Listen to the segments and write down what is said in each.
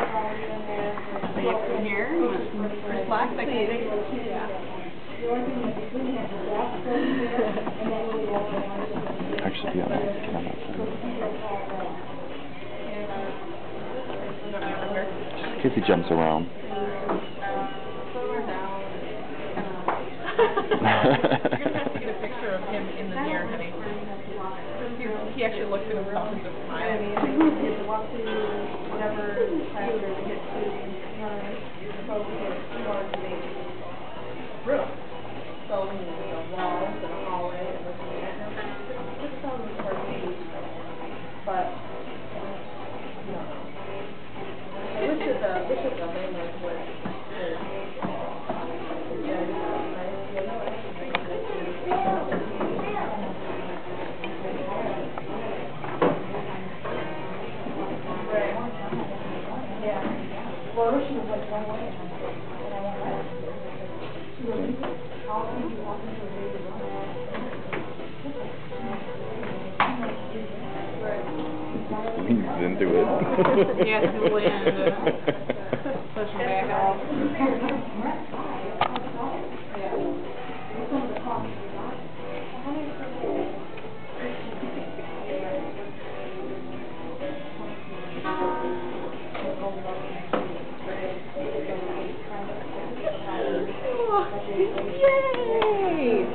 Bring it from here. You want some first class? I can take it. Yeah. Actually, yeah, get on that side. Just in case he jumps around. You're going to have to get a picture of him in the mirror, honey. He actually looked at himself and just smiled. Brutal. So, walls and a hallway and this and that. Just some for me. But, no. I wish that the name was what well, she was like one way, and I went right. She was all into walking to a baby run. He's into it. Yeah, it's the wind. Push him back off. Yay!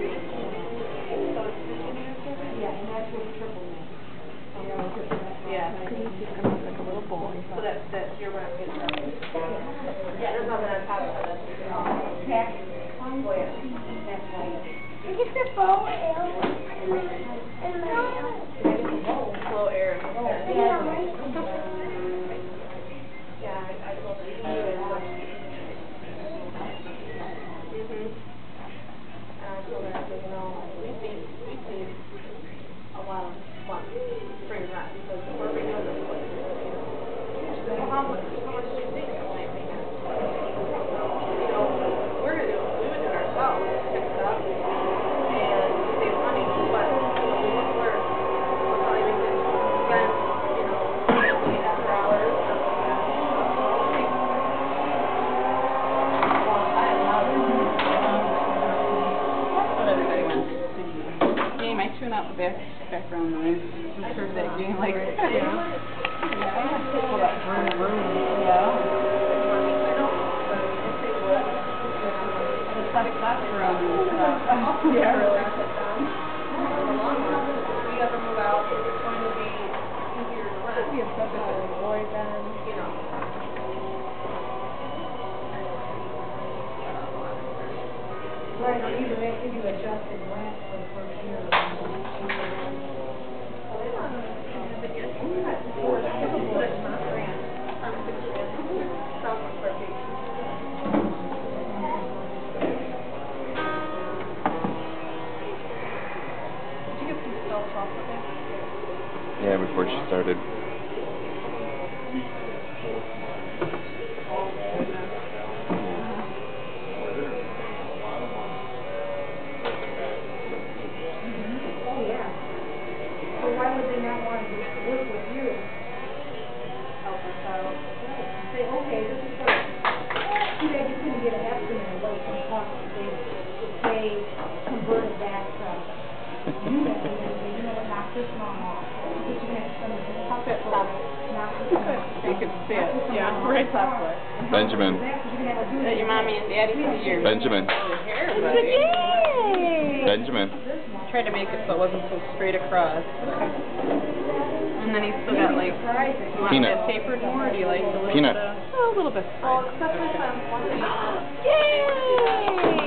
Yeah, he's coming up like a little boy. So that's you're going to get started. Yeah, there's nothing on top of it. Yeah. It's a bow and Slow air. Yeah, I told her. We've seen a lot of spring rats because we're renewing this place. Well, how much do you think it's going to be? We would do it ourselves, pick it up, and save money, but we look where we're probably making rent, after hours. Game, I tune out the background noise. Just heard that game like that. Yeah. People that room. Yeah. It's like classroom. Yeah, really. If we ever move out, it's going to be easier to rent. Be a subject of boy then, right, or even if you adjusted rent for the first year. Yeah, before she started. Why would they not want to work with you? Help us out. Say, okay, this is what, too bad you couldn't get an estimate of what it's going to cost if they convert it back to units and then say, knock this long off. But you're going to have to spend the whole house for knock this long off. You could see it. Yeah, right top way. Benjamin. Your mommy and daddy for years. Benjamin. Yay! Benjamin. Tried to make it so it wasn't so straight across. And then he's still got like, you want Peanut. that tapered more, or do you like a little Peanut. bit of, a little bit. Well, except for some. Yay!